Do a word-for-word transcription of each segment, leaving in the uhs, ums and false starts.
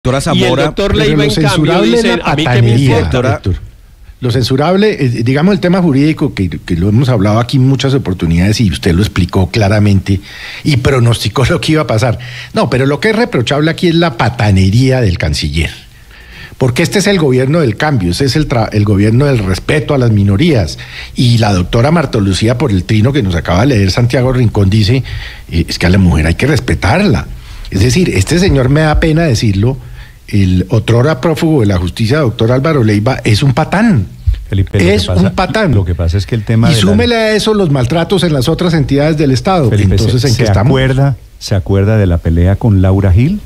Doctora Zamora, y el doctor Leiva, en cambio, dice, a mí que me importa. Doctor. Lo censurable, eh, digamos el tema jurídico, que, que lo hemos hablado aquí en muchas oportunidades y usted lo explicó claramente y pronosticó lo que iba a pasar. No, pero lo que es reprochable aquí es la patanería del canciller. Porque este es el gobierno del cambio, ese es el, el gobierno del respeto a las minorías. Y la doctora Marta Lucía, por el trino que nos acaba de leer Santiago Rincón, dice, eh, es que a la mujer hay que respetarla. Es decir, este señor, me da pena decirlo, el otrora prófugo de la justicia, doctor Álvaro Leiva, es un patán. Felipe, es pasa, un patán. Lo que pasa es que el tema... Y de súmele la... a eso los maltratos en las otras entidades del Estado. Felipe, Entonces, ¿se, ¿en qué se estamos? Acuerda, ¿Se acuerda de la pelea con Laura Gil?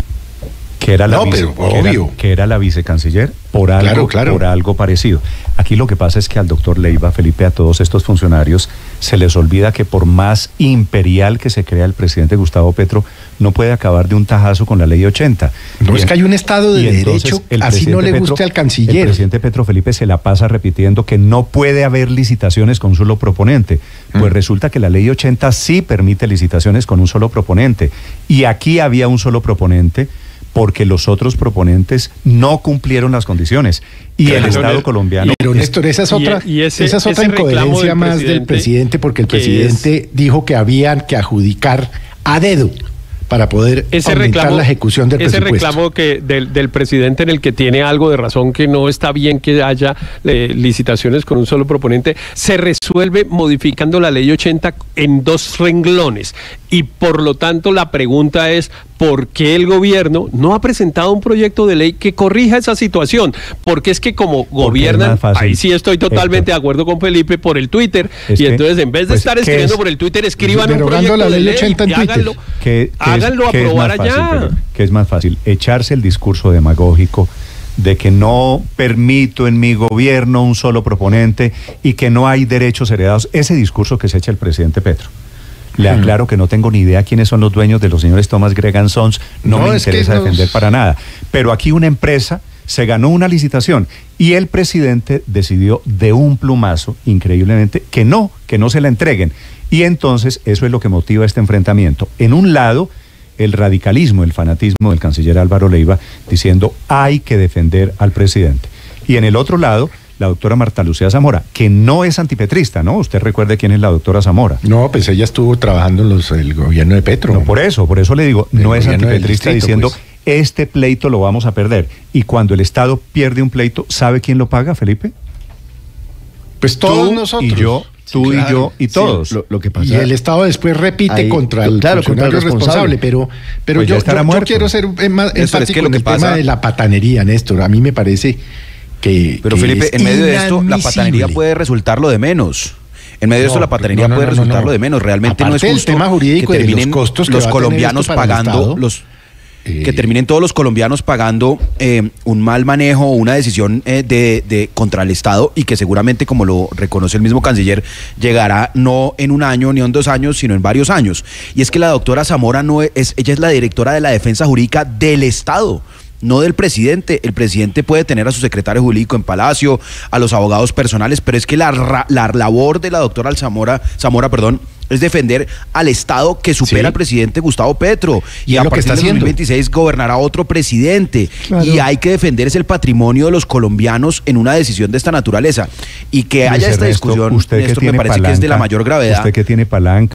Que era la, no, vice, pero, que obvio. Era, que era la vicecanciller, por algo, claro, claro. por algo parecido. Aquí lo que pasa es que al doctor Leiva, Felipe, a todos estos funcionarios, se les olvida que por más imperial que se crea el presidente Gustavo Petro, no puede acabar de un tajazo con la ley ochenta. No, y es que hay un Estado de derecho, así no le Petro, guste al canciller. El presidente Petro, Felipe, se la pasa repitiendo que no puede haber licitaciones con un solo proponente. Pues mm. resulta que la ley ochenta sí permite licitaciones con un solo proponente. Y aquí había un solo proponente, porque los otros proponentes no cumplieron las condiciones y claro, el Estado no, colombiano... Pero Néstor, esa es otra, y ese, esa es otra incoherencia del más del presidente, porque el presidente es, dijo que habían que adjudicar a dedo para poder ese aumentar reclamo, la ejecución del ese presupuesto. Ese reclamo que del, del presidente, en el que tiene algo de razón, que no está bien que haya eh, licitaciones con un solo proponente, se resuelve modificando la ley ochenta en dos renglones. Y por lo tanto la pregunta es, ¿por qué el gobierno no ha presentado un proyecto de ley que corrija esa situación? Porque es que como gobiernan, ahí sí estoy totalmente Héctor. de acuerdo con Felipe, por el Twitter, es y que, entonces en vez de pues, estar escribiendo es, por el Twitter, escriban un proyecto la ley de ley ochenta en y Twitter. háganlo, que, que háganlo es, que aprobar es allá. Fácil, que es más fácil, echarse el discurso demagógico de que no permito en mi gobierno un solo proponente y que no hay derechos heredados, ese discurso que se echa el presidente Petro. Le aclaro que no tengo ni idea quiénes son los dueños de los señores Thomas Gregan Sons, no, no me interesa nos... defender para nada. Pero aquí una empresa se ganó una licitación y el presidente decidió de un plumazo, increíblemente, que no, que no se la entreguen. Y entonces eso es lo que motiva este enfrentamiento. En un lado, el radicalismo, el fanatismo del canciller Álvaro Leiva, diciendo hay que defender al presidente. Y en el otro lado, la doctora Marta Lucía Zamora, que no es antipetrista, ¿no? Usted recuerde quién es la doctora Zamora. No, pues ella estuvo trabajando en los, el gobierno de Petro. No, por eso, por eso le digo, el no es antipetrista distrito, diciendo, pues, este pleito lo vamos a perder. Y cuando el Estado pierde un pleito, ¿sabe quién lo paga, Felipe? Pues todos tú nosotros. Y yo, tú sí, claro. y yo y todos. Sí, lo, lo que pasa, y el Estado después repite ahí, contra el claro, funcionario contra el responsable, responsable, pero, pero pues yo, yo, yo quiero ser más enfático es que en el pasa... tema de la patanería, Néstor. A mí me parece... Que, pero que Felipe, en medio de esto, la patanería puede resultar lo de menos. En medio no, de esto, la patanería no, no, puede no, resultar no, no. lo de menos. Realmente Aparte no es justo tema jurídico que terminen los, costos que los colombianos pagando, los eh. que terminen todos los colombianos pagando eh, un mal manejo, una decisión eh, de, de contra el Estado y que seguramente, como lo reconoce el mismo canciller, llegará no en un año ni en dos años, sino en varios años. Y es que la doctora Zamora no es, ella es la directora de la defensa jurídica del Estado, no del presidente. El presidente puede tener a su secretario jurídico en Palacio, a los abogados personales, pero es que la, la labor de la doctora Zamora, Zamora, perdón, es defender al Estado que supera sí. al presidente Gustavo Petro. Y, y a partir del dos mil veintiséis gobernará otro presidente. Claro. Y hay que defender es el patrimonio de los colombianos en una decisión de esta naturaleza. Y que haya esta discusión, usted esto que me parece palanca, que es de la mayor gravedad. Usted que tiene palanca.